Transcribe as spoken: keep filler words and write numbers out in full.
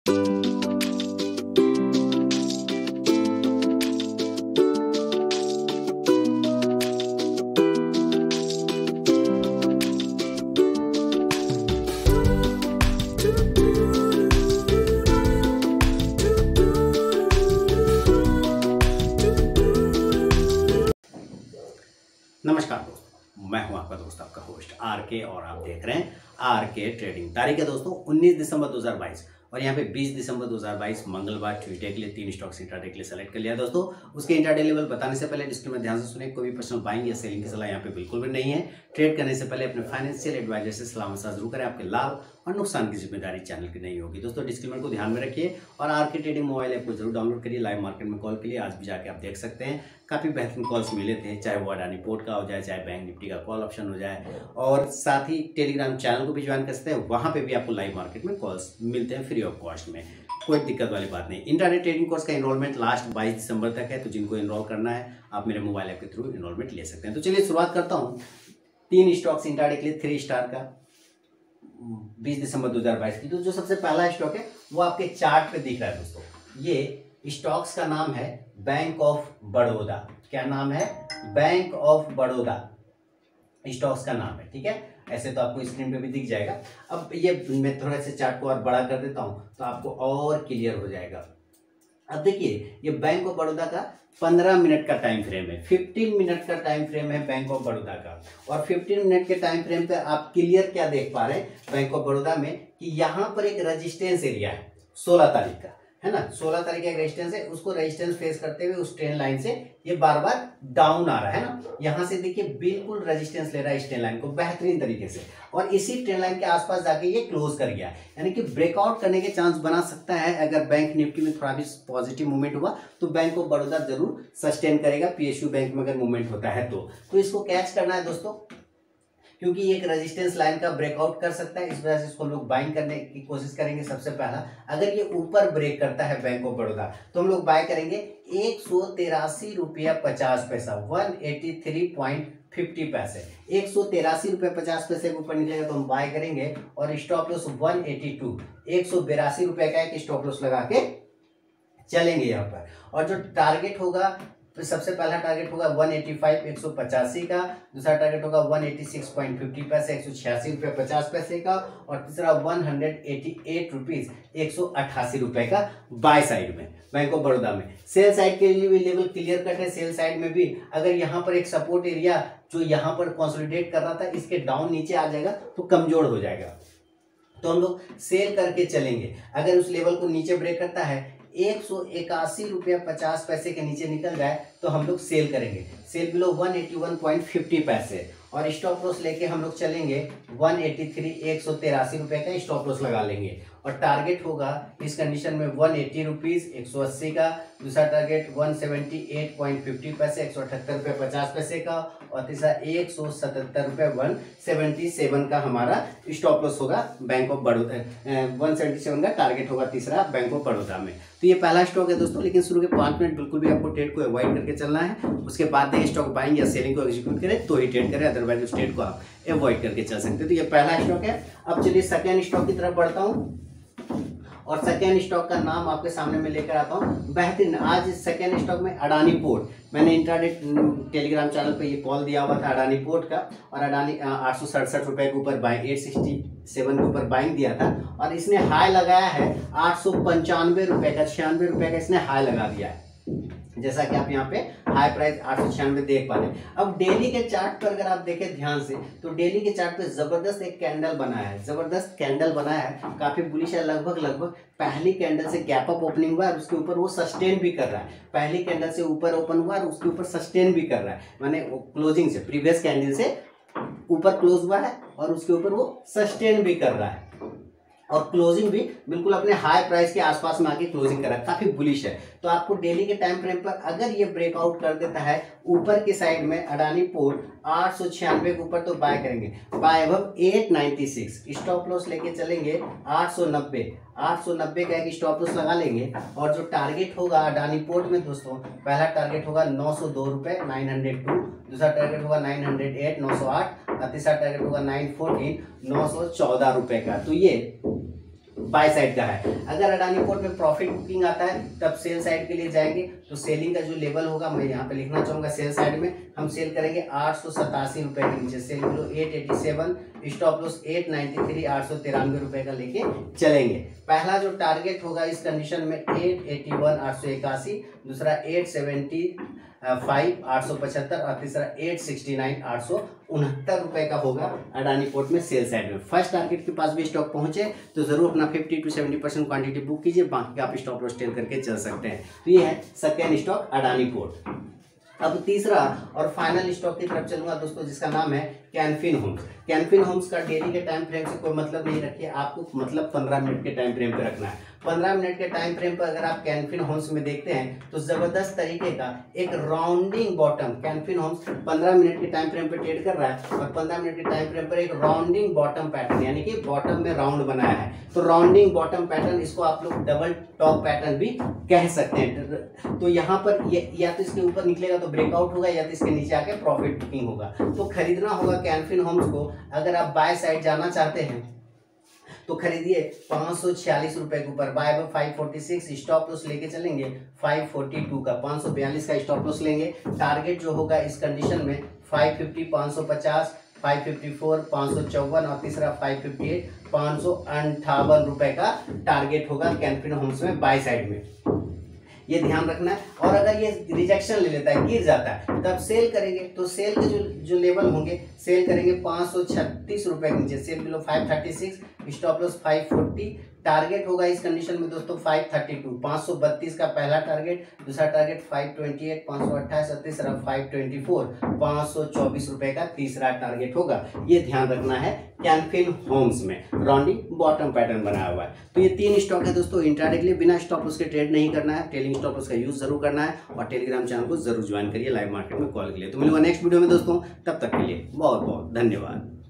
नमस्कार दोस्तों, मैं हूं आपका दोस्त आपका होस्ट आर के और आप देख रहे हैं आर के ट्रेडिंग। तारीख है दोस्तों उन्नीस दिसंबर दो हज़ार बाईस और यहाँ पे बीस दिसंबर दो हज़ार बाईस मंगलवार ट्यूसडे के लिए तीन स्टॉक्स इंट्राडे के लिए सेलेक्ट कर लिया दोस्तों। उसके इंट्राडे लेवल बताने से पहले डिस्क्लेमर ध्यान से सुने, कोई भी पर्सनल बाइंग या सेलिंग की सलाह यहाँ पे बिल्कुल भी नहीं है। ट्रेड करने से पहले अपने फाइनेंशियल एडवाइजर से सलाह मशवरा जरूर करें, आपके लाभ और नुकसान की जिम्मेदारी चैनल की नहीं होगी। दोस्तों डिस्क्लेमर को ध्यान में रखिए और आर के ट्रेडिंग मोबाइल ऐप को जरूर डाउनलोड करिए। लाइव मार्केट में कॉल के लिए आज भी जाके आप देख सकते हैं, काफ़ी बेहतरीन कॉल्स मिले थे, चाहे वो अडानी पोर्ट का हो जाए, चाहे बैंक निफ्टी का कॉल ऑप्शन हो जाए, और साथ ही टेलीग्राम चैनल को भी ज्वाइन कर सकते हैं। वहाँ पे भी आपको लाइव मार्केट में कॉल्स मिलते हैं फ्री ऑफ कॉस्ट में, कोई दिक्कत वाली बात नहीं। इंट्राडे ट्रेडिंग कोर्स का एनरोलमेंट लास्ट बाईस दिसंबर तक है, तो जिनको एनरोल करना है आप मेरे मोबाइल ऐप के थ्रू एनरोलमेंट ले सकते हैं। तो चलिए शुरुआत करता हूँ तीन स्टॉक्स इंट्राडे के लिए थ्री स्टार का बीस दिसंबर दो हज़ार बाईस की। तो जो सबसे पहला स्टॉक है वो आपके चार्ट पे दिख रहा है दोस्तों। ये स्टॉक्स का नाम है बैंक ऑफ बड़ौदा। क्या नाम है? बैंक ऑफ बड़ौदा स्टॉक्स का नाम है, ठीक है। ऐसे तो आपको स्क्रीन पे भी दिख जाएगा। अब ये मैं थोड़ा सा चार्ट को और बड़ा कर देता हूं तो आपको और क्लियर हो जाएगा। अब देखिए ये बैंक ऑफ बड़ौदा का पंद्रह मिनट का टाइम फ्रेम है, पंद्रह मिनट का टाइम फ्रेम है बैंक ऑफ बड़ौदा का। और पंद्रह मिनट के टाइम फ्रेम पे आप क्लियर क्या देख पा रहे हैं बैंक ऑफ बड़ौदा में कि यहाँ पर एक रेजिस्टेंस एरिया है सोलह तारीख का, है ना। सोलह तारीख का एक रेजिस्टेंस है, उसको रेजिस्टेंस फेस करते हुए उस ट्रेन लाइन से ये बार बार डाउन आ रहा है ना। यहाँ से देखिए बिल्कुल रेजिस्टेंस ले रहा है इस ट्रेन लाइन को बेहतरीन तरीके से, और इसी ट्रेन लाइन के आसपास जाके ये क्लोज कर गया, यानी कि ब्रेकआउट करने के चांस बना सकता है। अगर बैंक निफ्टी में थोड़ा भी पॉजिटिव मूवमेंट हुआ तो बैंक ऑफ बड़ौदा जरूर सस्टेन करेगा। पीएसयू बैंक में अगर मूवमेंट होता है तो तो इसको कैच करना है दोस्तों, क्योंकि एक रेजिस्टेंस लाइन का ब्रेकआउट कर सकता है। इस वजह से इसको हम लोग बाइंग करने की कोशिश करेंगे। सबसे पहला अगर ये ऊपर ब्रेक करता है बैंक ऑफ बड़ौदा तो हम लोग बाय करेंगे एक सौ तिरासी रुपया पचास पैसा one eighty three point fifty पैसे। एक सौ तिरासी रुपया पचास पैसे के ऊपर निकलेगा तो हम बाय करेंगे, और stop loss one eighty two एक सौ बिरासी रुपये का एक स्टॉप लॉस लगा के चलेंगे यहाँ पर। और जो टारगेट होगा तो सबसे पहला टारगेट होगा वन एटी फाइव एक सौ पचासी का, दूसरा टारगेट होगा one eighty six point fifty पैसे एक सौ छियासी रुपये पचास पैसे का, और तीसरा वन एटी एट रुपीज एक सौ अट्ठासी रुपये का बाय साइड में बैंक ऑफ बड़ौदा में। सेल साइड के लिए भी लेवल क्लियर कट है। सेल साइड में भी अगर यहाँ पर एक सपोर्ट एरिया जो यहाँ पर कंसोलिडेट कर रहा था इसके डाउन नीचे आ जाएगा तो कमजोर हो जाएगा, तो हम लोग सेल करके चलेंगे। अगर उस लेवल को नीचे ब्रेक करता है एक सौ इक्यासी रुपया पचास पैसे के नीचे निकल जाए तो हम लोग सेल करेंगे। Sell below one eighty one point fifty पैसे, और स्टॉप लॉस लेके हम लोग चलेंगे वन एटी थ्री एक सौ तिरासी रुपये का स्टॉप लॉस लगा लेंगे। और टारगेट होगा इस कंडीशन में वन एटी रुपीज एक सौ अस्सी का, दूसरा target one seventy eight point fifty पैसे एक सौ अठहत्तर रुपये पचास पैसे का, और तीसरा एक सौ सतहत्तर रुपये वन सेवेंटी सेवन का हमारा स्टॉप लॉस होगा bank of Baroda. One seventy seven का टारगेट होगा तीसरा बैंक ऑफ बड़ौदा में। तो ये पहला स्टॉक है दोस्तों, लेकिन शुरू के पाँच मिनट बिल्कुल भी आपको ट्रेड को अवॉइड करके चलना है। उसके बाद में स्टॉक बाइंग या सेलिंग को एग्जीक्यूट करें तो ही ट्रेड करें, अदरवाइज उस ट्रेड को आप अवॉइड करके चल सकते हैं। तो ये पहला स्टॉक है। अब चलिए सेकेंड स्टॉक की तरफ बढ़ता हूँ, और सेकेंड स्टॉक का नाम आपके सामने में लेकर आता हूँ बेहतरीन। आज सेकेंड स्टॉक में अडानी पोर्ट, मैंने इंट्राडे टेलीग्राम चैनल पे ये कॉल दिया हुआ था अडानी पोर्ट का, और अडानी आठ सौ सड़सठ रुपये के ऊपर बाइंग एट सिक्सटी सेवन के ऊपर बाइंग दिया था, और इसने हाई लगाया है आठ सौ पंचानवे रुपये का, छियानवे रुपये का इसने हाई लगा दिया है, जैसा कि आप यहाँ पे हाई प्राइस आठ सौ छियानवे देख पा रहे हैं। अब डेली के चार्ट पर अगर आप देखें ध्यान से तो डेली के चार्ट पे जबरदस्त एक कैंडल बनाया है, जबरदस्त कैंडल बनाया है, काफी बुलिश है। लगभग लगभग पहली कैंडल से गैप अप ओपनिंग हुआ है और उसके ऊपर वो सस्टेन भी कर रहा है। पहली कैंडल से ऊपर ओपन हुआ और उसके ऊपर सस्टेन भी कर रहा है, माने क्लोजिंग से प्रीवियस कैंडल से ऊपर क्लोज हुआ है और उसके ऊपर वो सस्टेन भी कर रहा है, और क्लोजिंग भी बिल्कुल अपने हाई प्राइस के आसपास में आके क्लोजिंग कर रहा है, काफी बुलिश है। तो आपको डेली के टाइम फ्रेम पर अगर ये ब्रेकआउट कर देता है ऊपर की साइड में अडानी पोर्ट आठ सौ छियानवे के ऊपर तो बाय करेंगे, बाय अब eight ninety six, stop loss लेके चलेंगे आठ सौ नब्बे आठ सौ नब्बे का एक स्टॉप लॉस लगा लेंगे। और जो टारगेट होगा अडानी पोर्ट में दोस्तों, पहला टारगेट होगा नौ सौ दो रुपये नाइन हंड्रेड टू, दूसरा टारगेट होगा नाइन हंड्रेड एट नौ सौ आठ, तीसरा टारगेट होगा नाइन फोर्टीन नौ सौ चौदह रुपये का। तो ये बाय साइड का है। अगर अडानी पोर्ट में प्रॉफिट बुकिंग आता है तब सेल साइड के लिए जाएंगे, तो सेलिंग का जो लेवल होगा मैं यहाँ पे लिखना चाहूंगा। सेल साइड में हम सेल करेंगे आठ सौ सतासी रुपए के नीचे, sell below eight eighty seven, stop loss eight ninety three, आठ सौ तिरानवे रुपए का लेके चलेंगे। पहला जो टारगेट होगा इस कंडीशन में एट एटी वन, आठ सौ इक्यासी, दूसरा एट सेवेंटी फाइव, आठ सौ पचहत्तर और तीसरा एट सिक्सटी नाइन, आठ सौ उनहत्तर रुपए का होगा अडानी पोर्ट में सेल साइड में। फर्स्ट टारगेट के पास भी स्टॉक पहुंचे तो जरूर अपना fifty to seventy percent quantity book कीजिए, बाकी का आप स्टॉप लॉस टेल करके चल सकते हैं। तो ये है सेकेंड स्टॉक अडानी पोर्ट। अब तीसरा और फाइनल स्टॉक की तरफ चलूंगा दोस्तों, जिसका नाम है कैन फिन होम्स। कैन फिन होम्स का डेली के टाइम फ्रेम से कोई मतलब नहीं रखिए, आपको मतलब पंद्रह मिनट के टाइम फ्रेम पे रखना है। पंद्रह मिनट के टाइम फ्रेम पर अगर आप कैन फिन होम्स में देखते हैं तो जबरदस्त तरीके का एक राउंडिंग बॉटम, कैन फिन होम्स पंद्रह मिनट के टाइम फ्रेम पे ट्रेड कर रहा है और पंद्रह मिनट के टाइम फ्रेम पर एक राउंडिंग बॉटम पैटर्न, यानी कि बॉटम में राउंड बनाया है। तो राउंडिंग बॉटम पैटर्न, इसको आप लोग डबल टॉप पैटर्न भी कह सकते हैं। तो यहाँ पर ये या तो इसके ऊपर निकलेगा तो ब्रेकआउट होगा, या तो इसके नीचे आके प्रॉफिट बुकिंग होगा। तो खरीदना होगा कैन फिन होम्स को। अगर आप बाय साइड जाना चाहते हैं तो खरीदिए पाँच सौ छियालीस रुपए के ऊपर, buy buy five forty six, stop loss लेके चलेंगे फाइव फोर्टी टू का, पाँच सौ बयालीस का स्टॉप लॉस लेंगे। टारगेट जो होगा इस कंडीशन में फाइव फिफ्टी, पाँच सौ पचास, फाइव फिफ्टी फोर, पाँच सौ चौवन और तीसरा फाइव फिफ्टी एट, पाँच सौ अंठावन रुपए का टारगेट होगा कैन फिन होम्स में बाय साइड में। ये ध्यान रखना है। और अगर ये रिजेक्शन ले लेता है, गिर जाता है, तब सेल करेंगे तो सेल के जो जो लेवल होंगे, सेल करेंगे पाँच सौ छत्तीस रुपए के नीचे, sell below five thirty six, stop loss five forty. Target होगा इस कंडीशन में दोस्तों फाइव थर्टी टू, पाँच सौ बत्तीस का पहला टारगेट, दूसरा टारगेट फाइव ट्वेंटी एट, पाँच सौ अट्ठाईस और तीसरा फाइव ट्वेंटी फोर, पाँच सौ चौबीस रुपए का तीसरा टारगेट होगा। ये ध्यान रखना है कैन फिन होम्स में राउंडिंग बॉटम पैटर्न बनाया हुआ है। तो ये तीन स्टॉक है दोस्तों इंट्राडे के लिए। बिना स्टॉप लॉस के ट्रेड नहीं करना है, ट्रेलिंग स्टॉप लॉस का यूज जरूर करना है और टेलीग्राम चैनल को जरूर ज्वाइन करिए लाइव मार्केट में कॉल के लिए। तो मिलूंगा नेक्स्ट वीडियो में दोस्तों, तब तक के लिए बहुत बहुत धन्यवाद।